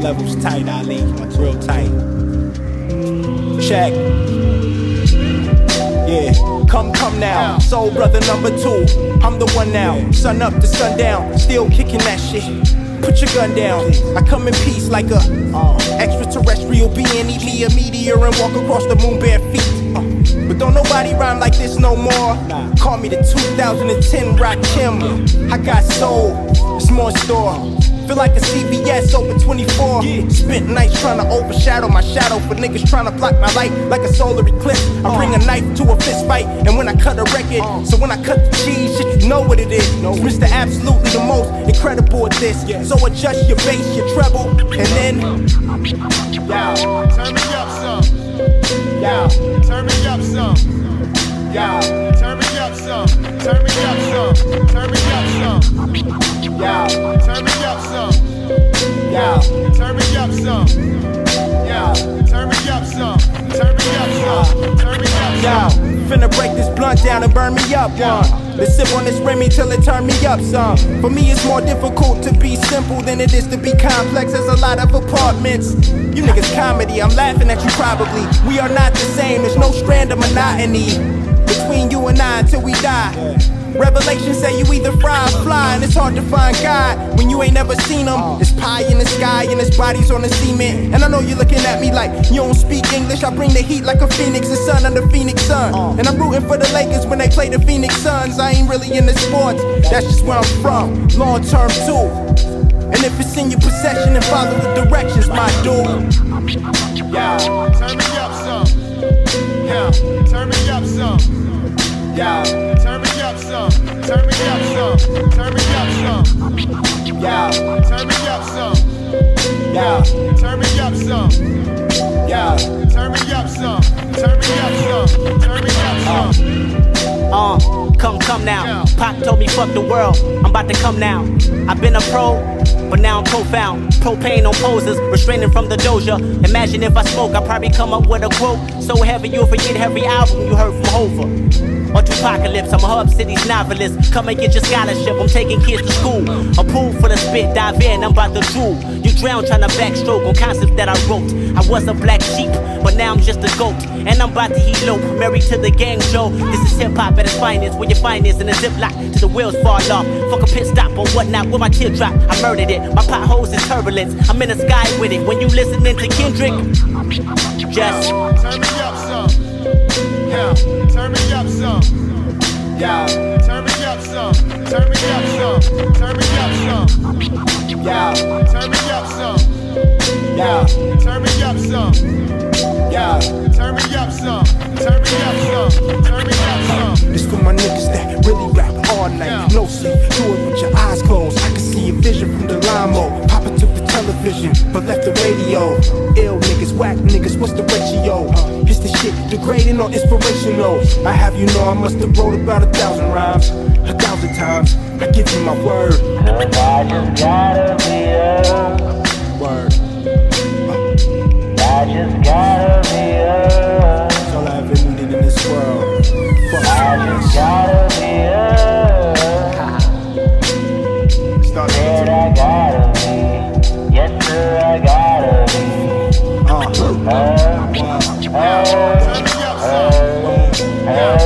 levels tight, Ali, real tight. Check. Yeah, come now, soul brother number 2. I'm the one now, sun up to sundown, still kicking that shit. Put your gun down, I come in peace like a extraterrestrial being. Eat me a meteor and walk across the moon bare feet. But don't nobody rhyme like this no more. Call me the 2010 Rakim. I got soul, it's more in store. Feel like a CVS open 24. Spent nights trying to overshadow my shadow for niggas trying to block my light like a solar eclipse. I bring a knife to a fist fight, and when I cut a record, so when I cut the cheese, shit, you know what it is. It's Mr. Absolutely the most incredible at this. So adjust your bass, your treble, and then turn me up some. Turn me up some. Turn me up some. Turn me up some. Turn me up some. Turn me up some. Turn me up some. Turn me up some. Turn me up some. Turn me up some. Finna break this blunt down and burn me up one. Let's sip on this Remy till it turn me up some. For me it's more difficult to be simple than it is to be complex. There's a lot of apartments. You niggas comedy, I'm laughing at you probably. We are not the same, there's no strand of monotony between you and I until we die. Revelation say you either fry or fly, and it's hard to find God when you ain't never seen him. It's pie in the sky and his body's on the cement. And I know you're looking at me like you don't speak English. I bring the heat like a phoenix, the sun under Phoenix sun. And I'm rooting for the Lakers when they play the Phoenix Suns. I ain't really into sports, that's just where I'm from. Long term too. And if it's in your possession, then follow the directions, my dude. Turn me up some. Turn me up some. Turn me up some. Turn me up some. Turn me up some. Turn me up some. Turn me up some. Turn me up some. Turn me up some. Turn me up some. Come now. Pac told me fuck the world, I'm about to come now. I've been a pro, but now I'm profound. Propane on poses, restraining from the doja. Imagine if I spoke, I'd probably come up with a quote so heavy you'll forget every album you heard from Hova. Or Tupacalypse, I'm a Hub City's novelist. Come and get your scholarship, I'm taking kids to school. A pool full of spit, dive in, I'm about to drool. You drown trying to backstroke on concepts that I wrote. I was a black sheep, but now I'm just a goat. And I'm about to elope, married to the gang Joe. This is hip-hop at its finest, where your finest in a ziplock till the wheels fall off. Fuck a pit stop or whatnot, with my teardrop, I murdered it. My potholes is turbulence, I'm in the sky with it. When you listening to Kendrick, just turn me up some. Turn me up some. Turn me up some. Turn me up some. Turn me up some. Turn me up some. Turn me up some. Turn me up some. Turn me up some. Turn me up some. It's for my niggas that really rap all night. No sleep, do it with your eyes closed. I can see a vision from the limo. Papa took the television, but left the radio. Ill niggas, whack niggas, what's the ratio? Is the shit degrading or inspirational? I have you know I must have wrote about 1,000 rhymes, 1,000 times. I give you my word. Cause I just gotta be up. Word. I just gotta be up. That's all I ever needed in this world. Fuck I just gotta be up. Said I gotta be. Yes sir, I gotta be. Turn me up some.